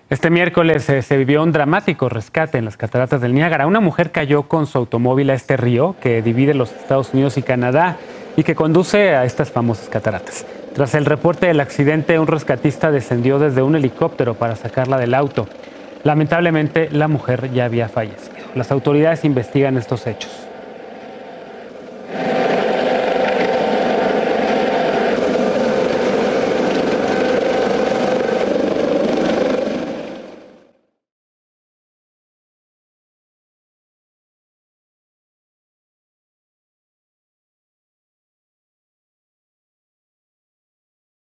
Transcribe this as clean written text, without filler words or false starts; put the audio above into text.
Este miércoles se vivió un dramático rescate en las cataratas del Niágara. Una mujer cayó con su automóvil a este río que divide los Estados Unidos y Canadá y que conduce a estas famosas cataratas. Tras el reporte del accidente, un rescatista descendió desde un helicóptero para sacarla del auto. Lamentablemente, la mujer ya había fallecido. Las autoridades investigan estos hechos.